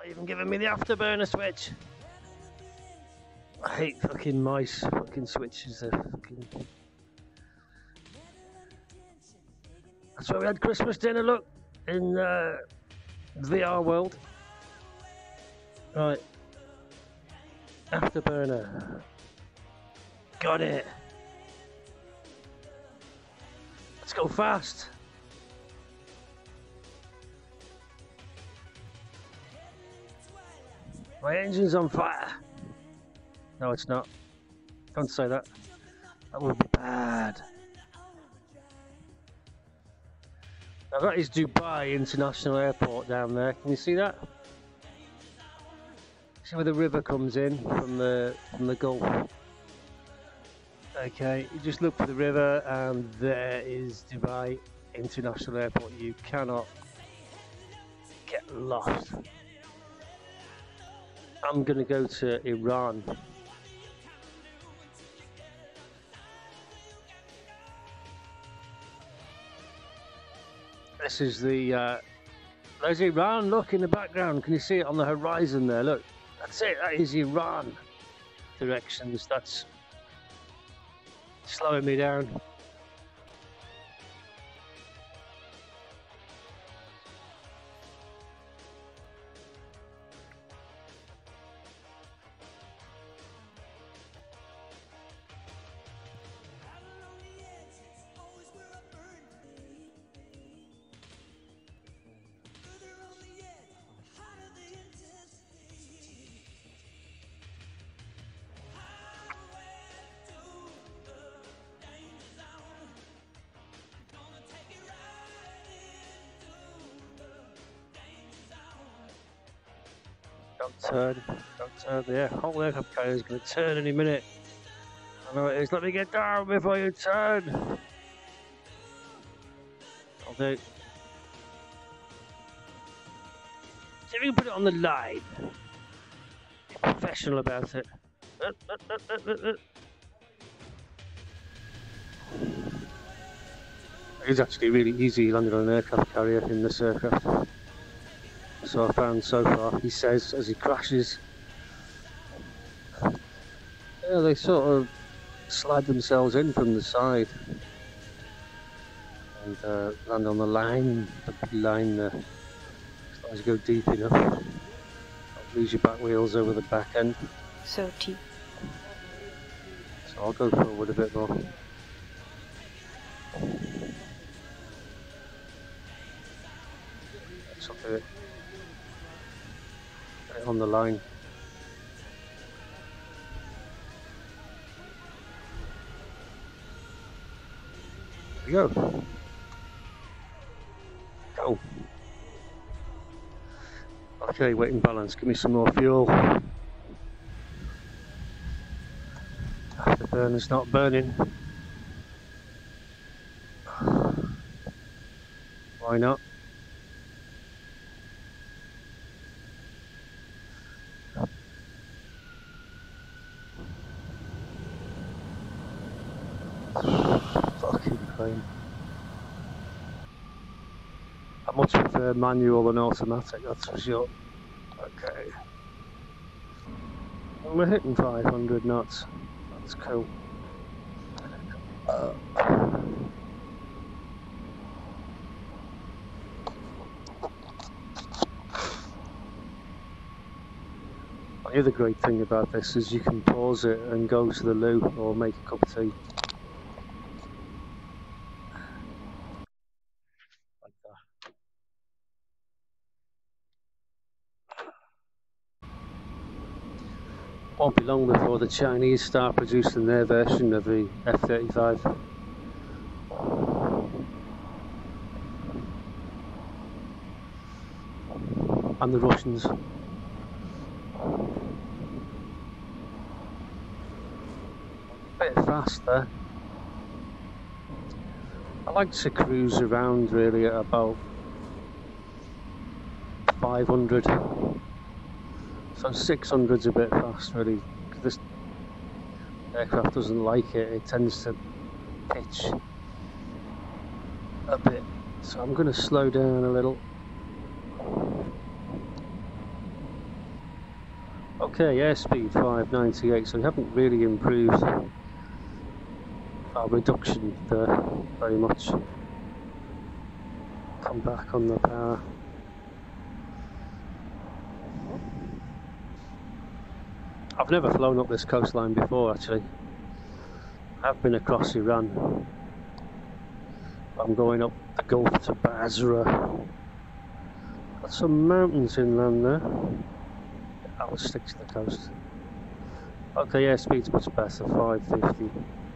Not even giving me the afterburner switch. I hate fucking mice. Fucking switches. They're fucking... That's where we had Christmas dinner, look, in VR world. Right. Afterburner. Got it. Let's go fast. My engine's on fire. No, it's not. Don't say that. That would be bad. Now that is Dubai International Airport down there. Can you see that? See where the river comes in from the Gulf. Okay, you just look for the river and there is Dubai International Airport. You cannot get lost. I'm gonna go to Iran. This is the, there's Iran, look in the background. Can you see it on the horizon there? Look, that's it, that is Iran directions. That's slowing me down. Don't turn, the whole aircraft carrier is going to turn any minute. I know it is, let me get down before you turn. I'll do. See if you can put it on the line. Be professional about it. It's actually really easy landing on an aircraft carrier in this aircraft. So I found so far, he says, as he crashes. Yeah, they sort of slide themselves in from the side and land on the line, the big line there. As long as you go deep enough, don't lose your back wheels over the back end. So deep. So I'll go forward a bit more. That's up to it. On the line. There we go. Go. Okay, weight and balance. Give me some more fuel. Afterburner's not burning. Why not? Fucking plane. I much prefer manual than automatic, that's for sure. Okay. We're hitting 500 knots. That's cool. The other great thing about this is you can pause it and go to the loo or make a cup of tea. Like that. Won't be long before the Chinese start producing their version of the F-35. And the Russians. Bit fast there. I like to cruise around really at about 500. So 600's a bit fast really. This aircraft doesn't like it. It tends to pitch a bit. So I'm going to slow down a little. Okay, airspeed 598, so we haven't really improved our reduction there very much. Come back on the power. I've never flown up this coastline before actually. I've been across Iran. I'm going up the Gulf to Basra. Got some mountains inland there. I'll stick to the coast. Okay, airspeed's much better, 550.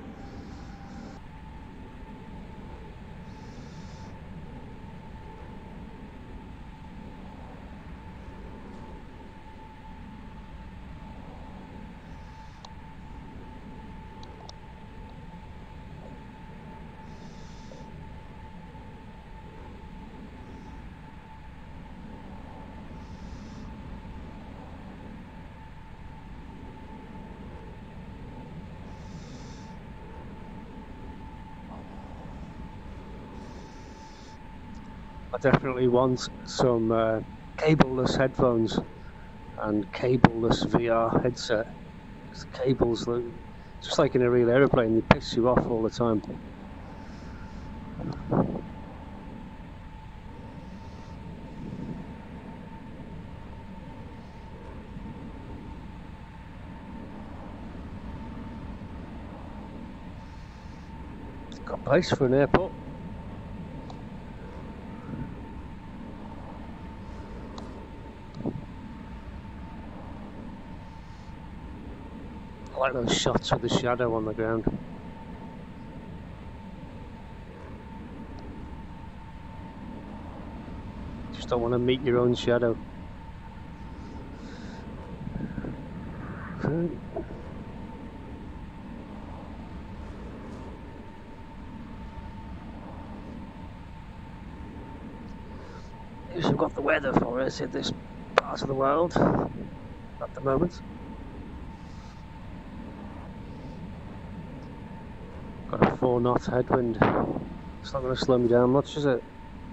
I definitely want some cableless headphones and cableless VR headset. The cables, look just like in a real aeroplane, they piss you off all the time. Got a place for an airport. I like those shots with the shadow on the ground. Just don't want to meet your own shadow. Okay. We've got the weather for us in this part of the world at the moment. Got a 4-knot headwind. It's not going to slow me down much, is it?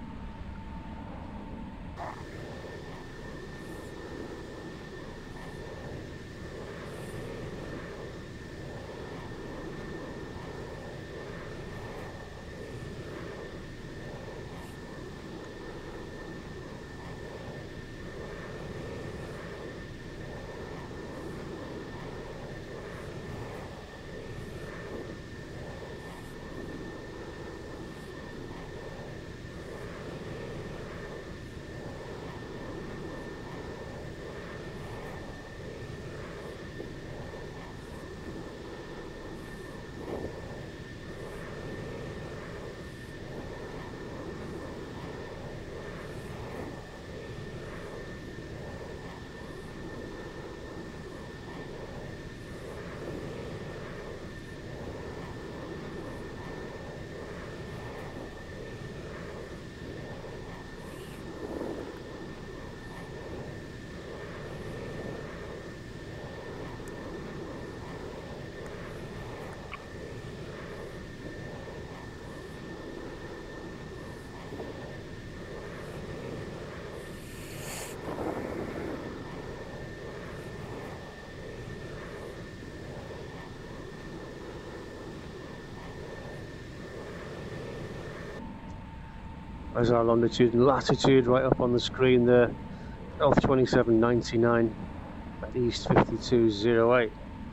There's our longitude and latitude right up on the screen there. North 2799 at East 5208.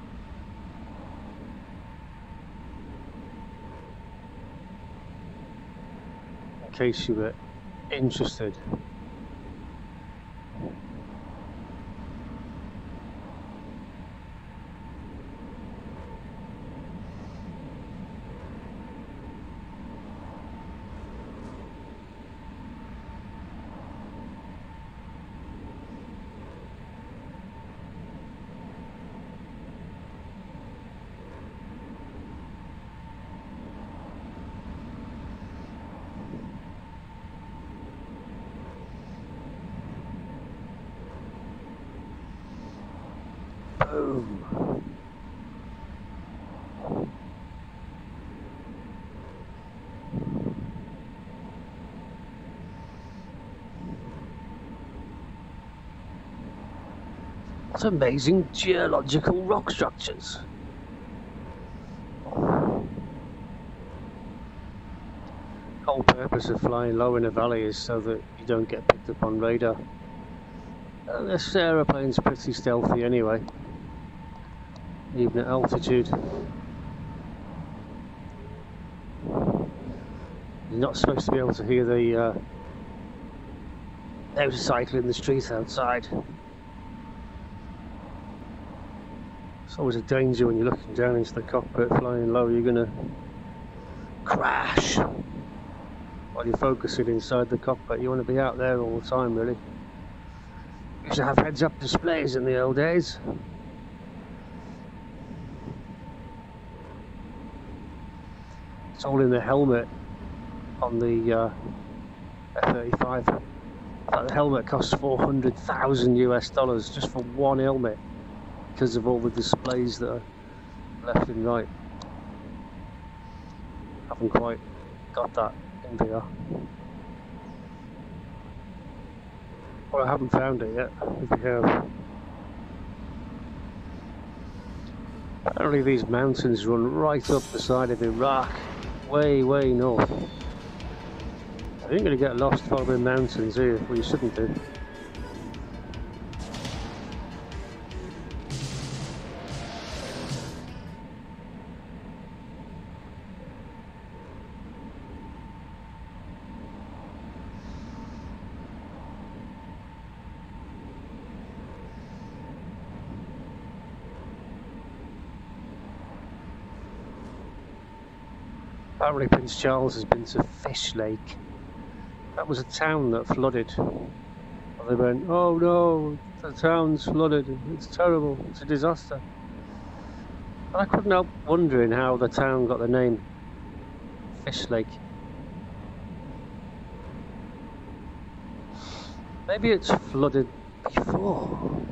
In case you were interested. Boom. What amazing geological rock structures. The whole purpose of flying low in a valley is so that you don't get picked up on radar. And this aeroplane's pretty stealthy anyway, even at altitude. You're not supposed to be able to hear the motorcycle in the street outside. It's always a danger when you're looking down into the cockpit flying low. You're gonna crash while you're focusing inside the cockpit. You want to be out there all the time, really. Used to have heads-up displays in the old days. It's all in the helmet on the F-35. In fact, the helmet costs $400,000 US just for one helmet, because of all the displays that are left and right. Haven't quite got that in VR. Well, I haven't found it yet, if you have. Apparently these mountains run right up the side of Iraq, way, way north. I ain't going to get lost following mountains here, well you shouldn't do. Apparently Prince Charles has been to Fish Lake. That was a town that flooded. And they went, oh no, the town's flooded, it's terrible, it's a disaster. And I couldn't help wondering how the town got the name Fish Lake. Maybe it's flooded before.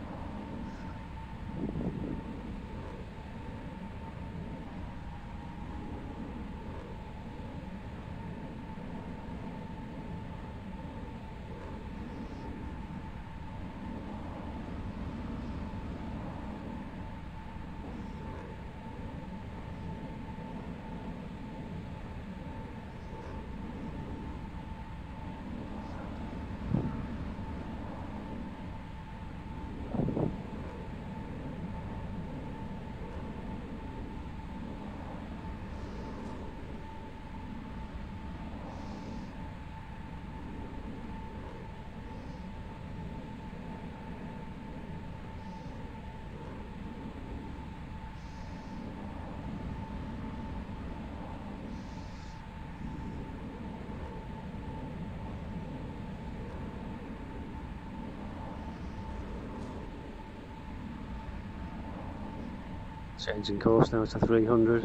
Changing course now to 300.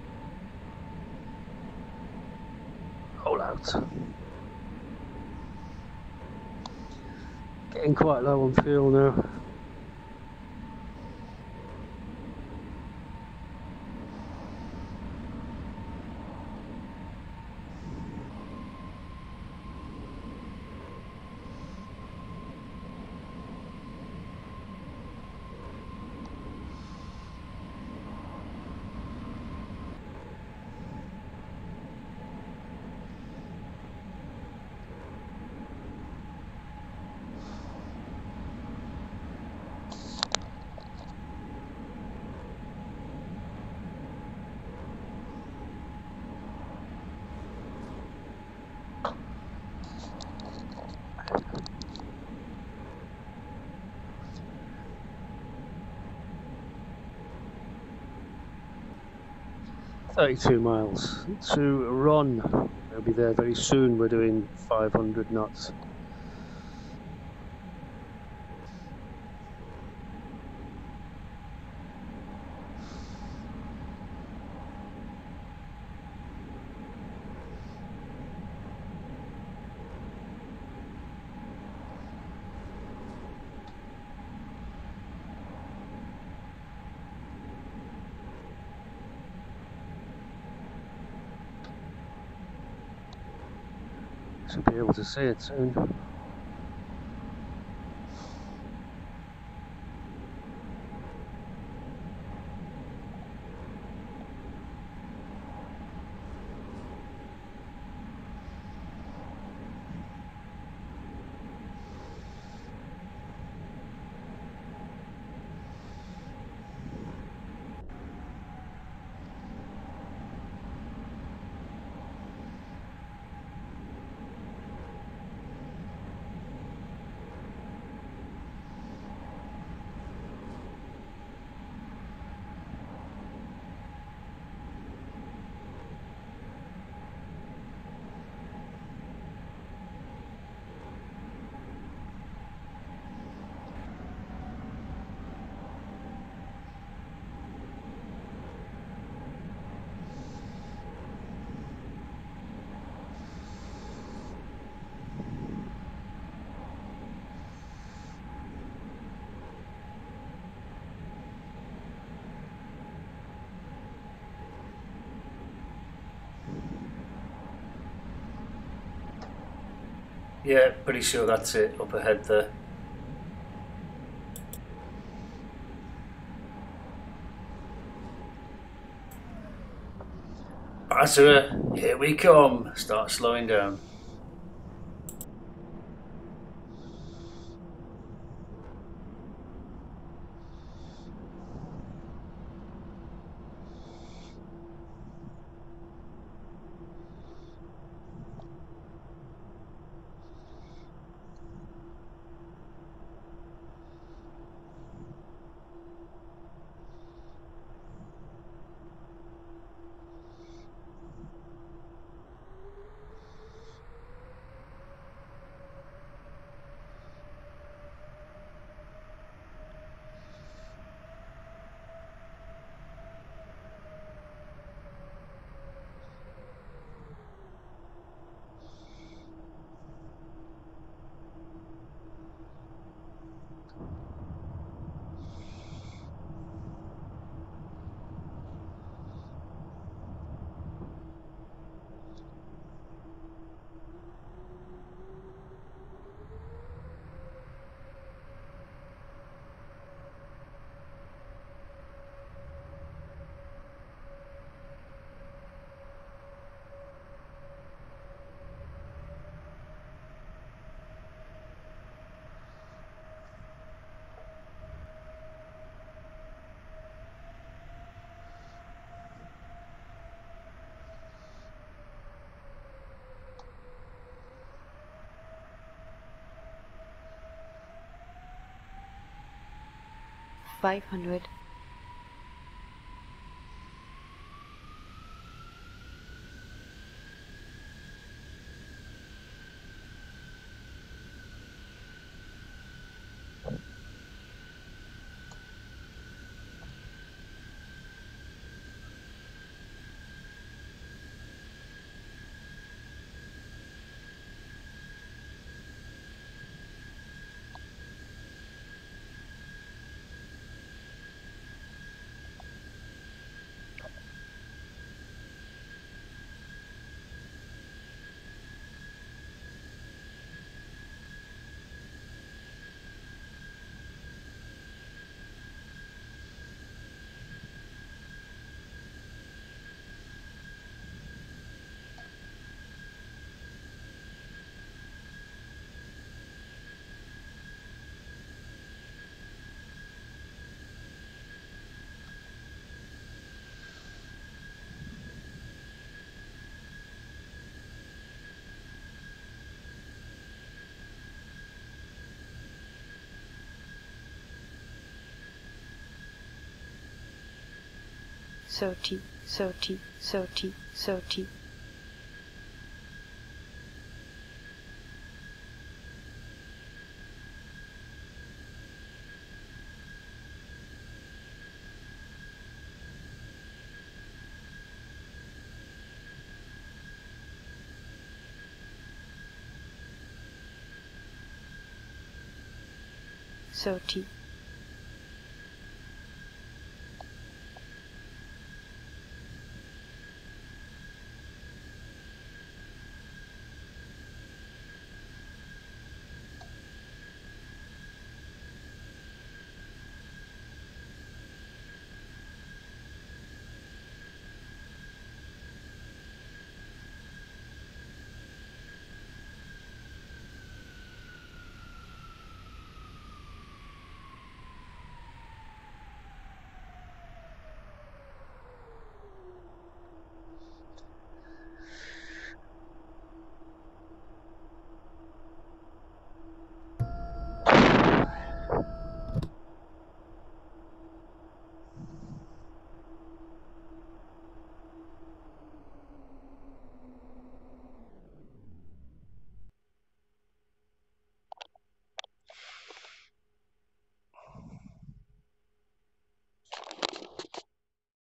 Roll out. Getting quite low on fuel now. "32 miles to run." We'll be there very soon. We're doing 500 knots. Should be able to see it soon. Yeah, pretty sure that's it up ahead there. Basra, here we come. Start slowing down. $500. So T. So T.